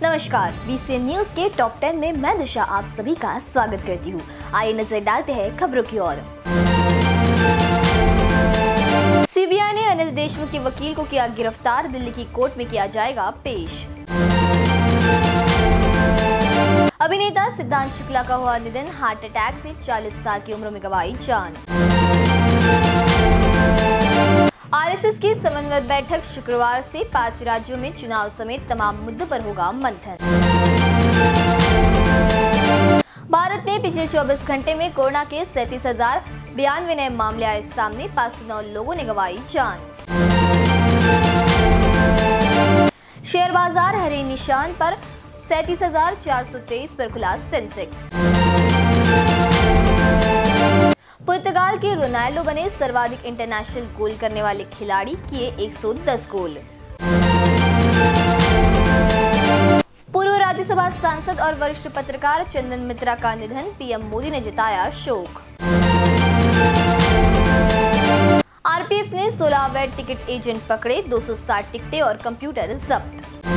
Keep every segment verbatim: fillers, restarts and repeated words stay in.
नमस्कार, BCN news के top ten में मैं दिशा आप सभी का स्वागत करती हूँ। आइए नजर डालते हैं खबरों की ओर। सीबीआई ने अनिल देशमुख के वकील को किया गिरफ्तार, दिल्ली की कोर्ट में किया जाएगा पेश। अभिनेता सिद्धांत शुक्ला का हुआ निधन, हार्ट अटैक से चालीस साल की उम्र में गंवाई जान। आरएसएस की समन्वय बैठक शुक्रवार से पांच राज्यों में चुनाव समेत तमाम मुद्दों पर होगा मंथन। भारत में पिछले चौबीस घंटे में कोरोना के सैंतीस हजार बयानवे नए मामले आए सामने, पाँच सौ नौ लोगों ने गंवाई जान। शेयर बाजार हरे निशान पर, सैंतीस हजार चार सौ तेईस पर खुला सेंसेक्स। पुर्तगाल के रोनाल्डो बने सर्वाधिक इंटरनेशनल गोल करने वाले खिलाड़ी, किए एक सौ दस गोल। पूर्व राज्यसभा सांसद और वरिष्ठ पत्रकार चंदन मित्रा का निधन, पीएम मोदी ने जताया शोक। आरपीएफ ने सोलह अवैध टिकट एजेंट पकड़े, दो सौ साठ टिकटें और कंप्यूटर जब्त।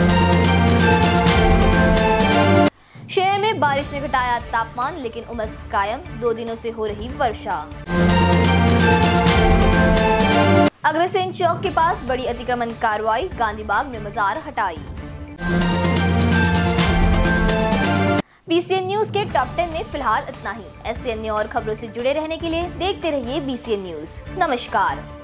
शहर में बारिश ने घटाया तापमान, लेकिन उमस कायम, दो दिनों से हो रही वर्षा। अग्रसेन चौक के पास बड़ी अतिक्रमण कार्रवाई, गांधी बाग में मजार हटाई। बीसीएन न्यूज के टॉप टेन में फिलहाल इतना ही। ऐसे अन्य और खबरों से जुड़े रहने के लिए देखते रहिए बीसीएन न्यूज। नमस्कार।